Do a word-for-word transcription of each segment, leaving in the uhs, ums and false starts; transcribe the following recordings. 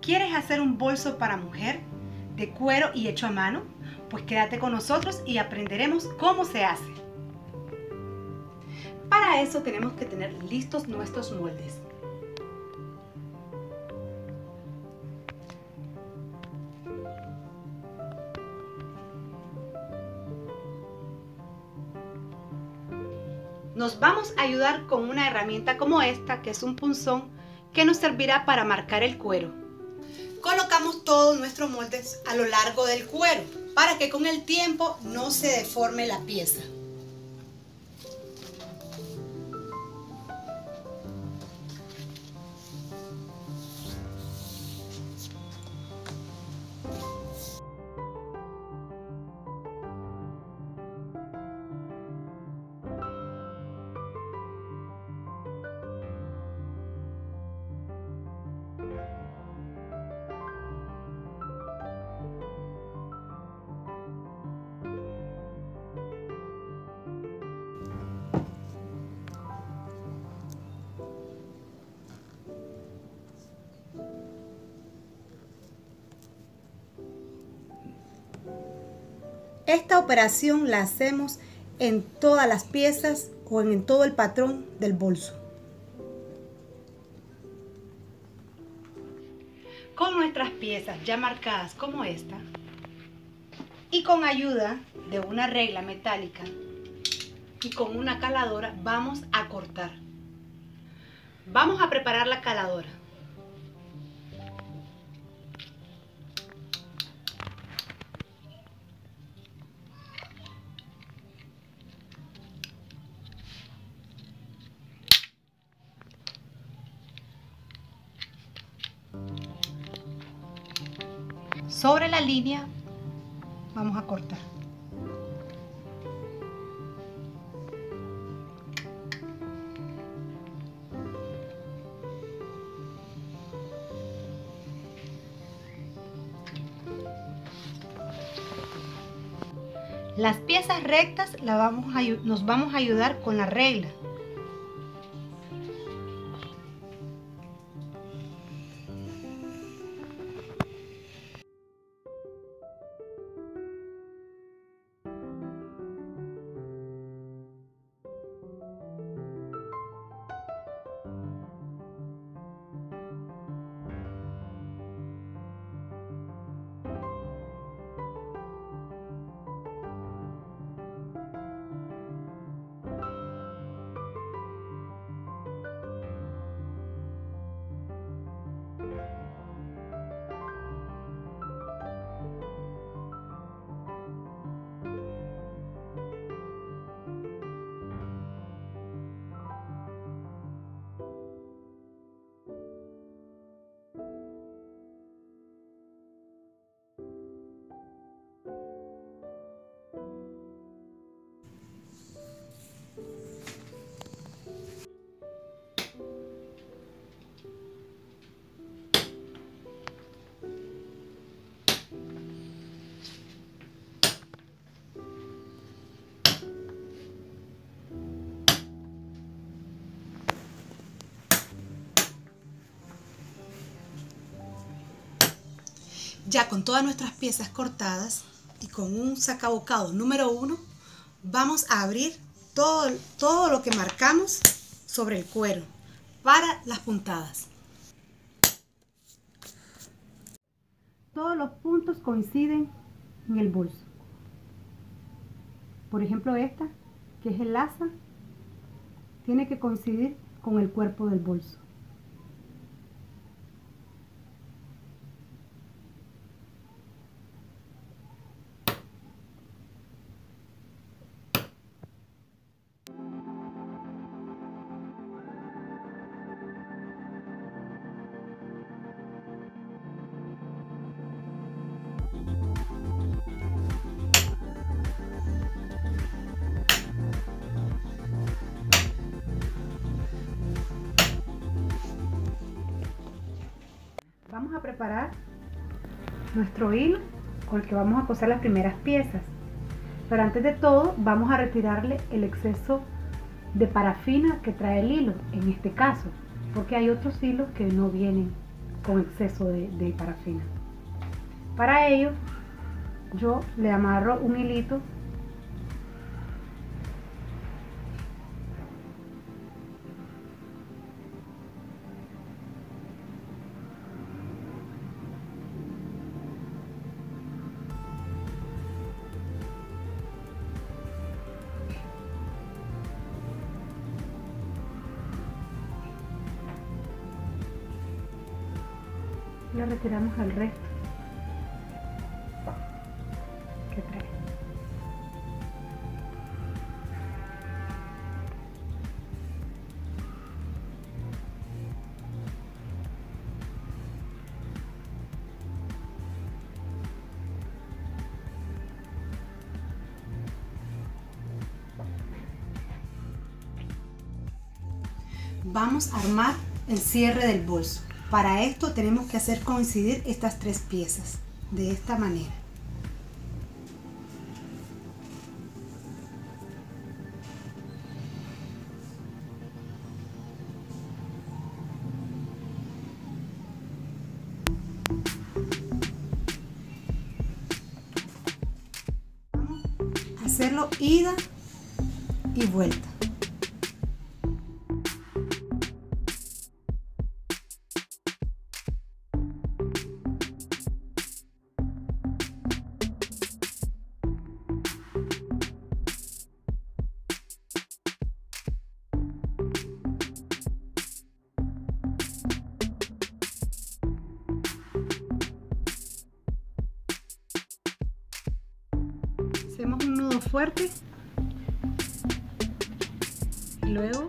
¿Quieres hacer un bolso para mujer de cuero y hecho a mano? Pues quédate con nosotros y aprenderemos cómo se hace. Para eso tenemos que tener listos nuestros moldes. Nos vamos a ayudar con una herramienta como esta, que es un punzón, que nos servirá para marcar el cuero. Colocamos todos nuestros moldes a lo largo del cuero, para que con el tiempo no se deforme la pieza. Esta operación la hacemos en todas las piezas o en todo el patrón del bolso. Con nuestras piezas ya marcadas como esta y con ayuda de una regla metálica y con una caladora vamos a cortar. Vamos a preparar la caladora. Sobre la línea vamos a cortar. Las piezas rectas las vamos a, nos vamos a ayudar con la regla. Ya con todas nuestras piezas cortadas y con un sacabocado número uno, vamos a abrir todo, todo lo que marcamos sobre el cuero para las puntadas. Todos los puntos coinciden en el bolso. Por ejemplo, esta, que es el asa, tiene que coincidir con el cuerpo del bolso. Vamos a preparar nuestro hilo con el que vamos a coser las primeras piezas, pero antes de todo vamos a retirarle el exceso de parafina que trae el hilo, en este caso, porque hay otros hilos que no vienen con exceso de, de parafina. Para ello yo le amarro un hilito y le retiramos el resto que trae. Vamos a armar el cierre del bolso. Para esto tenemos que hacer coincidir estas tres piezas de esta manera. Vamos a hacerlo ida y vuelta. Hacemos un nudo fuerte y luego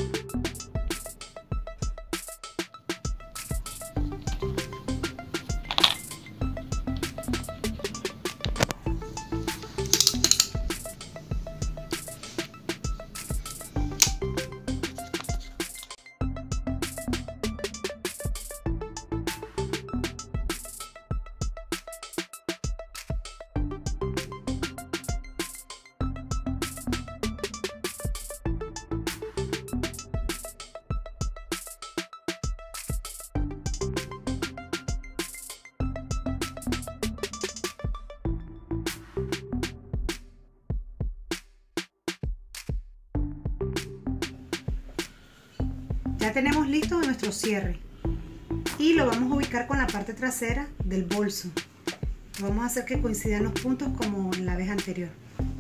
ya tenemos listo nuestro cierre y lo vamos a ubicar con la parte trasera del bolso. Vamos a hacer que coincidan los puntos como en la vez anterior.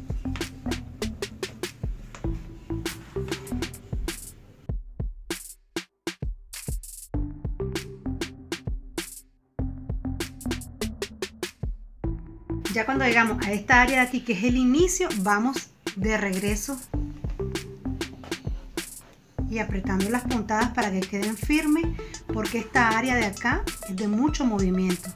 Ya cuando llegamos a esta área de aquí, que es el inicio, vamos de regreso y apretando las puntadas para que queden firmes, porque esta área de acá es de mucho movimiento.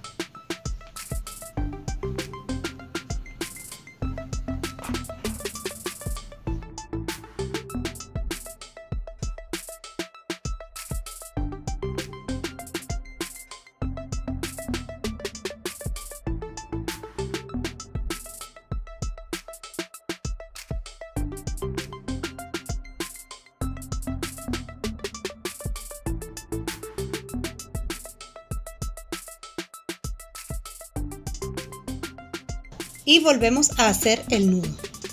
Y volvemos a hacer el nudo.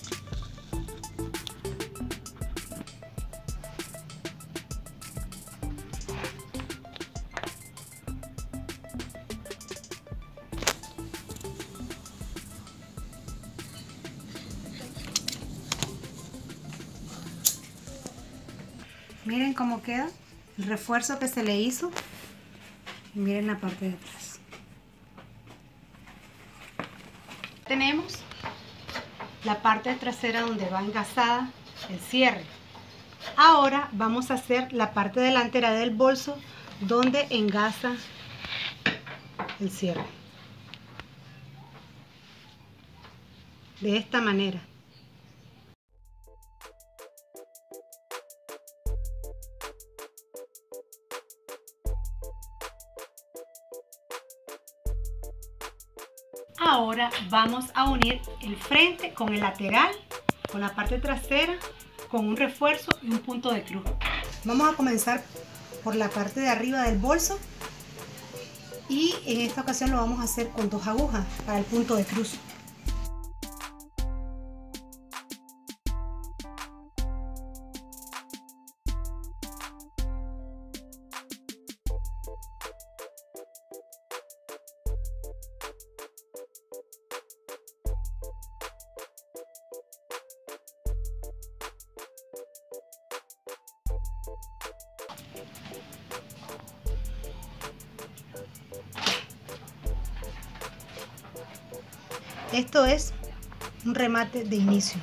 Miren cómo queda el refuerzo que se le hizo y miren la parte de atrás. Tenemos la parte trasera donde va engasada el cierre. Ahora vamos a hacer la parte delantera del bolso donde engasa el cierre. De esta manera. Ahora vamos a unir el frente con el lateral, con la parte trasera, con un refuerzo y un punto de cruz. Vamos a comenzar por la parte de arriba del bolso Y en esta ocasión lo vamos a hacer con dos agujas para el punto de cruz. Esto es un remate de inicio.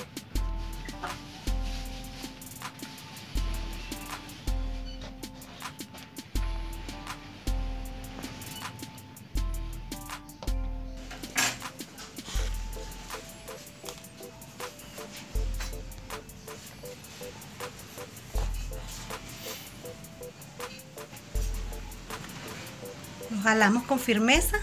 Lo jalamos con firmeza.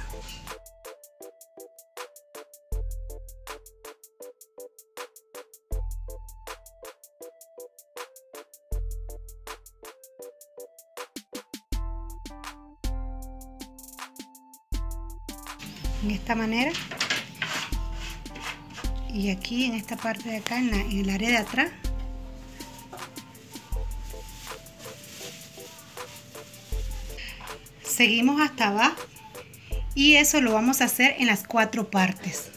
En esta manera, y aquí en esta parte de acá, en, la, en el área de atrás, seguimos hasta abajo, y eso lo vamos a hacer en las cuatro partes.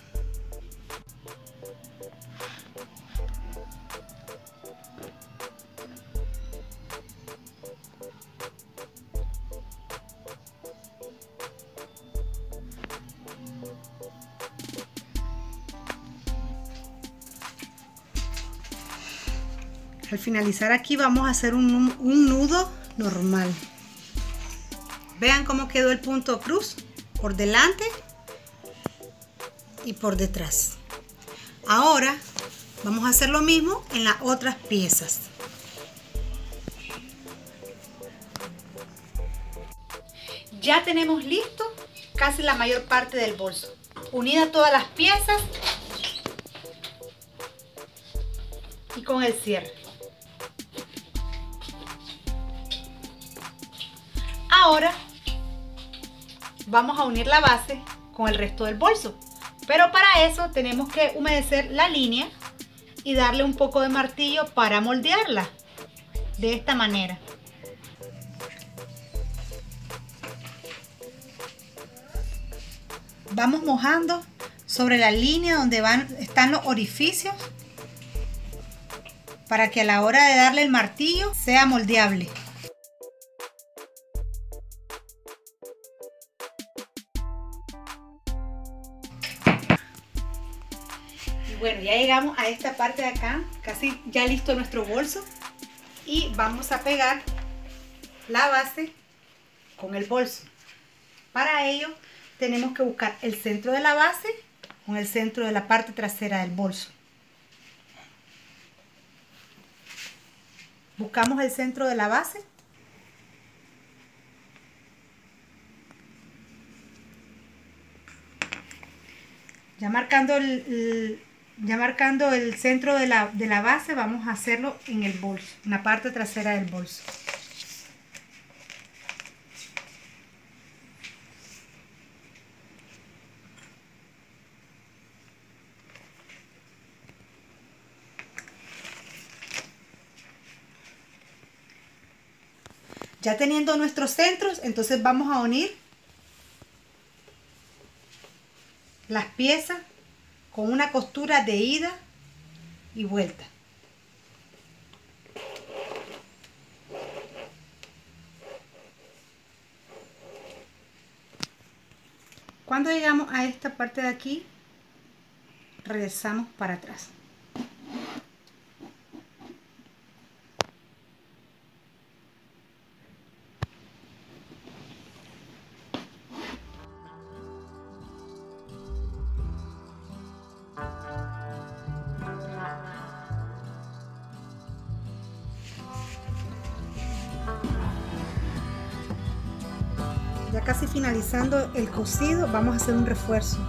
Al finalizar aquí vamos a hacer un, un nudo normal. Vean cómo quedó el punto cruz por delante y por detrás. Ahora vamos a hacer lo mismo en las otras piezas. Ya tenemos listo casi la mayor parte del bolso. Unidas todas las piezas y con el cierre. Ahora vamos a unir la base con el resto del bolso, pero para eso tenemos que humedecer la línea y darle un poco de martillo para moldearla de esta manera. Vamos mojando sobre la línea donde van, están los orificios, para que a la hora de darle el martillo sea moldeable. Bueno, ya llegamos a esta parte de acá, casi ya listo nuestro bolso, y vamos a pegar la base con el bolso. Para ello tenemos que buscar el centro de la base con el centro de la parte trasera del bolso. Buscamos el centro de la base. Ya marcando el, el Ya marcando el centro de la, de la base, vamos a hacerlo en el bolso, en la parte trasera del bolso. Ya teniendo nuestros centros, entonces vamos a unir las piezas con una costura de ida y vuelta. Cuando llegamos a esta parte de aquí, regresamos para atrás. Ya casi finalizando el cosido, vamos a hacer un refuerzo.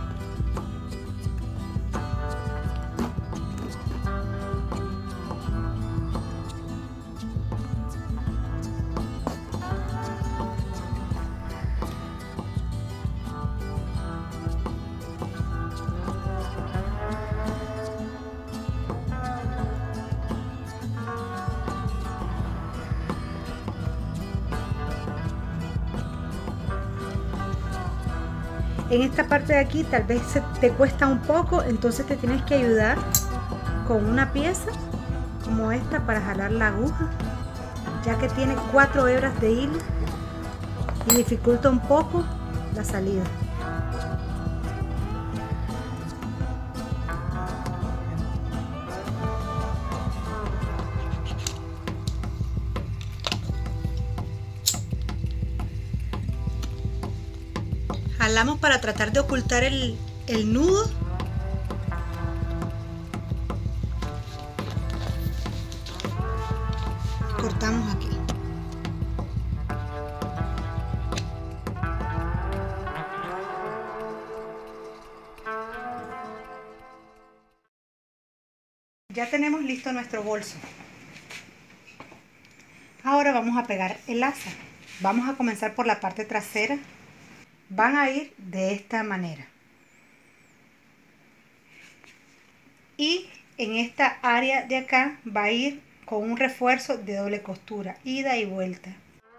en esta parte de aquí tal vez se te cuesta un poco, entonces te tienes que ayudar con una pieza como esta para jalar la aguja, ya que tiene cuatro hebras de hilo y dificulta un poco la salida. Jalamos para tratar de ocultar el, el nudo. Cortamos aquí. Ya tenemos listo nuestro bolso. Ahora vamos a pegar el asa. Vamos a comenzar por la parte trasera. Van a ir de esta manera. Y en esta área de acá va a ir con un refuerzo de doble costura, ida y vuelta.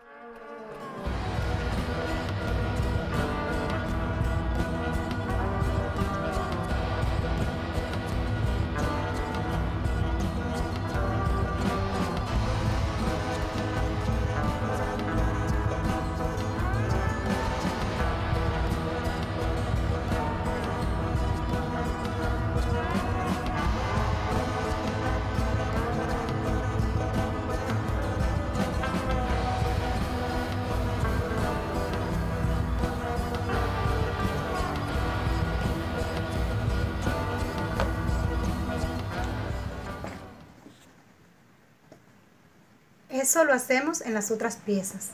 Eso lo hacemos en las otras piezas.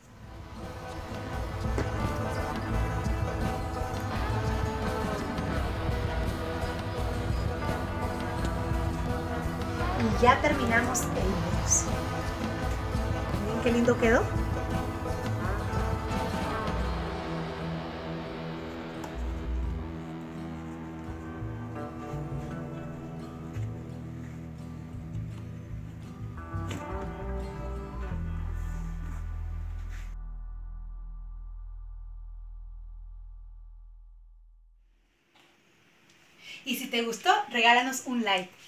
Y ya terminamos el bolso. ¿Ven qué lindo quedó? Y si te gustó, regálanos un like.